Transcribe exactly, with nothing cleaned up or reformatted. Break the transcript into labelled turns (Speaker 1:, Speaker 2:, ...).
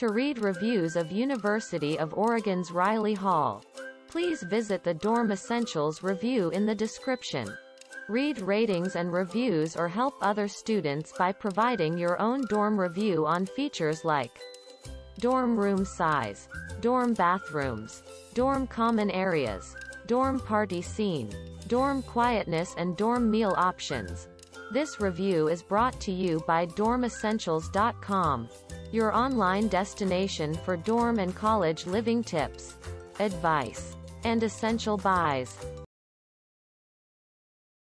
Speaker 1: To read reviews of University of Oregon's Riley Hall, please visit the Dorm Essentials review in the description. Read ratings and reviews or help other students by providing your own dorm review on features like dorm room size, dorm bathrooms, dorm common areas, dorm party scene, dorm quietness and dorm meal options. This review is brought to you by dorm essentials dot com, your online destination for dorm and college living tips, advice, and essential buys.